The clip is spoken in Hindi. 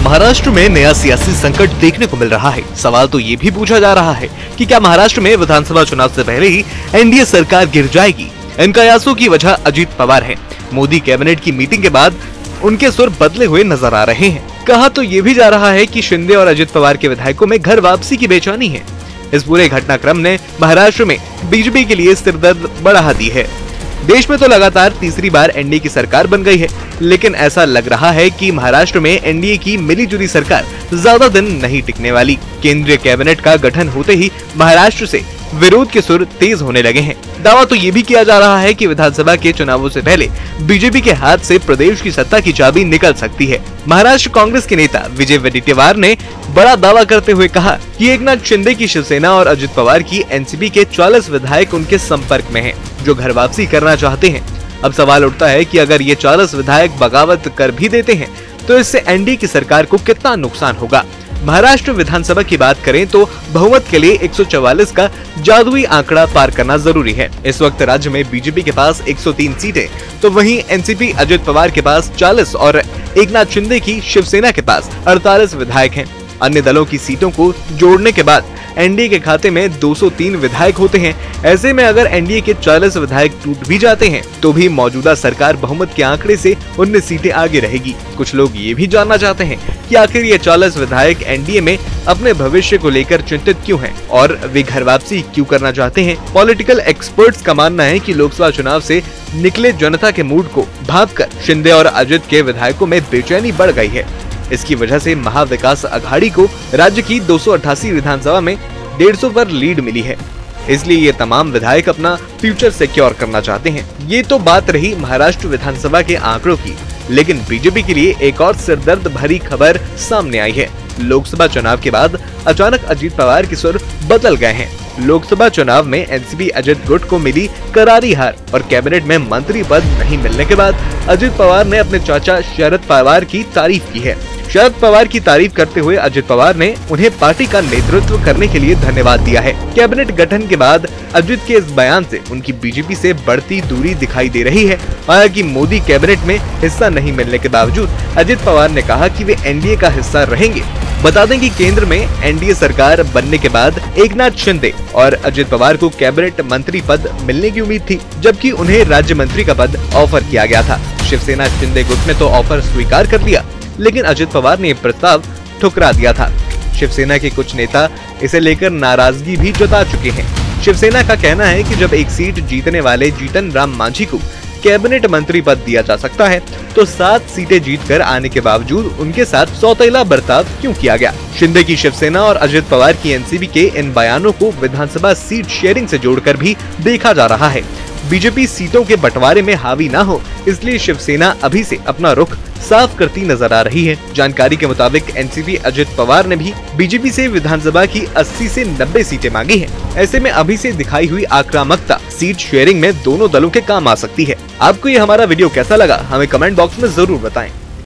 महाराष्ट्र में नया सियासी संकट देखने को मिल रहा है। सवाल तो ये भी पूछा जा रहा है कि क्या महाराष्ट्र में विधानसभा चुनाव से पहले ही एनडीए सरकार गिर जाएगी। इन कयासों की वजह अजित पवार है। मोदी कैबिनेट की मीटिंग के बाद उनके सुर बदले हुए नजर आ रहे हैं। कहा तो ये भी जा रहा है कि शिंदे और अजित पवार के विधायकों में घर वापसी की बेचैनी है। इस पूरे घटनाक्रम ने महाराष्ट्र में बीजेपी के लिए सिरदर्द बढ़ा दी है। देश में तो लगातार तीसरी बार एनडीए की सरकार बन गई है, लेकिन ऐसा लग रहा है कि महाराष्ट्र में एनडीए की मिलीजुली सरकार ज्यादा दिन नहीं टिकने वाली। केंद्रीय कैबिनेट का गठन होते ही महाराष्ट्र से विरोध के सुर तेज होने लगे हैं। दावा तो ये भी किया जा रहा है कि विधानसभा के चुनावों से पहले बीजेपी के हाथ से प्रदेश की सत्ता की चाबी निकल सकती है। महाराष्ट्र कांग्रेस के नेता विजय वडेट्टीवार ने बड़ा दावा करते हुए कहा कि एकनाथ शिंदे की शिवसेना और अजित पवार की एनसीपी के 40 विधायक उनके संपर्क में हैं, जो घर वापसी करना चाहते हैं। अब सवाल उठता है कि अगर ये 40 विधायक बगावत कर भी देते हैं तो इससे एनडीए की सरकार को कितना नुकसान होगा। महाराष्ट्र विधानसभा की बात करें तो बहुमत के लिए 144 का जादुई आंकड़ा पार करना जरूरी है। इस वक्त राज्य में बीजेपी के पास 103 सीटें, तो वहीं एनसीपी अजित पवार के पास 40 और एकनाथ शिंदे की शिवसेना के पास 48 विधायक हैं। अन्य दलों की सीटों को जोड़ने के बाद एनडीए के खाते में 203 विधायक होते हैं। ऐसे में अगर एनडीए के 40 विधायक टूट भी जाते हैं तो भी मौजूदा सरकार बहुमत के आंकड़े से 19 सीटें आगे रहेगी। कुछ लोग ये भी जानना चाहते हैं कि आखिर ये 40 विधायक एनडीए में अपने भविष्य को लेकर चिंतित क्यों हैं और वे घर वापसी क्यों करना चाहते हैं। पॉलिटिकल एक्सपर्ट्स का मानना है कि लोकसभा चुनाव से निकले जनता के मूड को भांपकर शिंदे और अजित के विधायकों में बेचैनी बढ़ गई है। इसकी वजह से महाविकास अघाड़ी को राज्य की 288 विधानसभा में 150 पर लीड मिली है। इसलिए ये तमाम विधायक अपना फ्यूचर सिक्योर करना चाहते हैं। ये तो बात रही महाराष्ट्र विधानसभा के आंकड़ों की, लेकिन बीजेपी के लिए एक और सिरदर्द भरी खबर सामने आई है। लोकसभा चुनाव के बाद अचानक अजित पवार के सुर बदल गए हैं। लोकसभा चुनाव में एनसीपी अजित गुट को मिली करारी हार और कैबिनेट में मंत्री पद नहीं मिलने के बाद अजित पवार ने अपने चाचा शरद पवार की तारीफ की है। शरद पवार की तारीफ करते हुए अजित पवार ने उन्हें पार्टी का नेतृत्व करने के लिए धन्यवाद दिया है। कैबिनेट गठन के बाद अजित के इस बयान से उनकी बीजेपी से बढ़ती दूरी दिखाई दे रही है। हालांकि मोदी कैबिनेट में हिस्सा नहीं मिलने के बावजूद अजित पवार ने कहा कि वे एनडीए का हिस्सा रहेंगे। बता दें कि केंद्र में एनडीए सरकार बनने के बाद एकनाथ शिंदे और अजित पवार को कैबिनेट मंत्री पद मिलने की उम्मीद थी, जबकि उन्हें राज्य मंत्री का पद ऑफर किया गया था। शिवसेना शिंदे गुट ने तो ऑफर स्वीकार कर लिया, लेकिन अजित पवार ने प्रस्ताव ठुकरा दिया था। शिवसेना के कुछ नेता इसे लेकर नाराजगी भी जता चुके हैं। शिवसेना का कहना है कि जब एक सीट जीतने वाले जीतन राम मांझी को कैबिनेट मंत्री पद दिया जा सकता है तो 7 सीटें जीतकर आने के बावजूद उनके साथ सौतेला बर्ताव क्यों किया गया। शिंदे की शिवसेना और अजित पवार की एनसीपी के इन बयानों को विधानसभा सीट शेयरिंग से जोड़कर भी देखा जा रहा है। बीजेपी सीटों के बंटवारे में हावी न हो, इसलिए शिवसेना अभी से अपना रुख साफ करती नजर आ रही है। जानकारी के मुताबिक एनसीपी अजित पवार ने भी बीजेपी से विधानसभा की 80 से 90 सीटें मांगी हैं। ऐसे में अभी से दिखाई हुई आक्रामकता सीट शेयरिंग में दोनों दलों के काम आ सकती है। आपको ये हमारा वीडियो कैसा लगा, हमें कमेंट बॉक्स में जरूर बताएं।